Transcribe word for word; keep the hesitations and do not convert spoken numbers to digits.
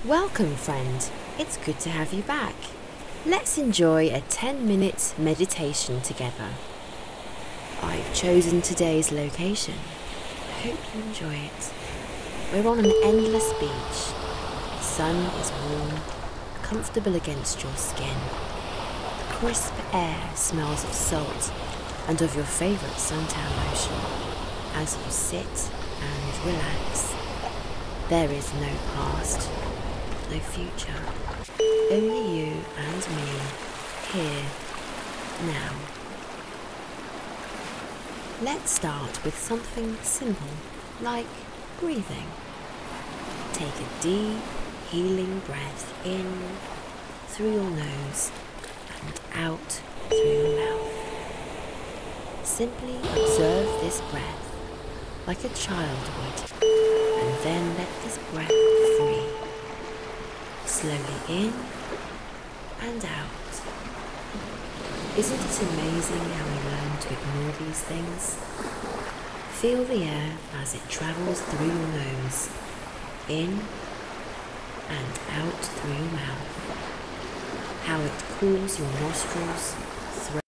Welcome, friend. It's good to have you back. Let's enjoy a ten minute meditation together. I've chosen today's location. I hope you enjoy it. We're on an endless beach. The sun is warm, comfortable against your skin. The crisp air smells of salt and of your favourite suntan lotion as you sit and relax. There is no past, no future, only you and me, here, now. Let's start with something simple, like breathing. Take a deep, healing breath in through your nose and out through your mouth. Simply observe this breath like a child would, and then let this breath free. Slowly in and out. Isn't it amazing how we learn to ignore these things? Feel the air as it travels through your nose, in and out through your mouth. How it cools your nostrils, throat,